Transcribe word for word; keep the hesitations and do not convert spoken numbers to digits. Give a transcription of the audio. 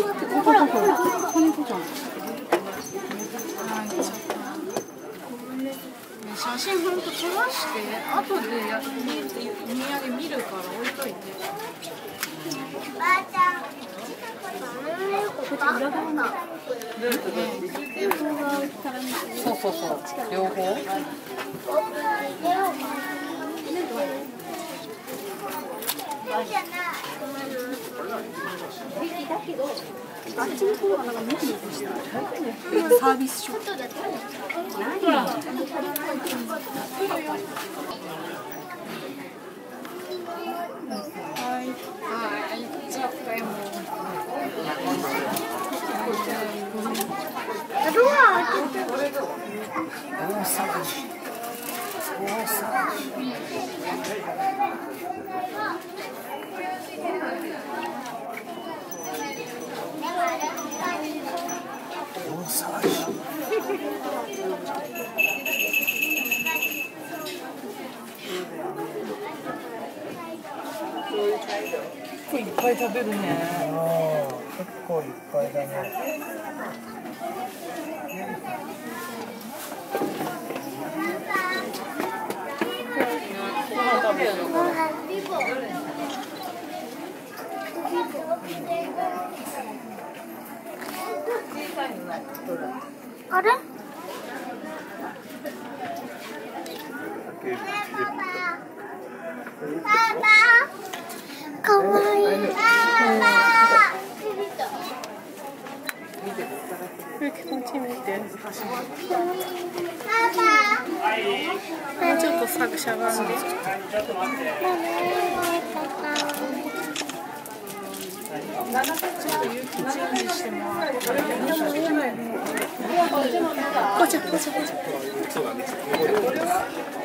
ほらほら子猫ちゃん。 写真ほんと撮らして後でやお土産見るから置いといて。 ばあちゃん。 そうそうそう両方。あっちの方がなんかムキムキしてる。サービスショップ。ほら。はい。はい。じゃあこれも。 ドア開けて。 大騒ぎ。大騒ぎ。 結構いっぱい食べるね。 ああ、結構いっぱいだね。 ご飯食べるの？ あれ？パパ。かわいい。パパ。 気持ちいい見て。 パちょっとさぐしゃがんで。ちょっと勇気チェンジしてもらって。こちゃこちゃこちゃ。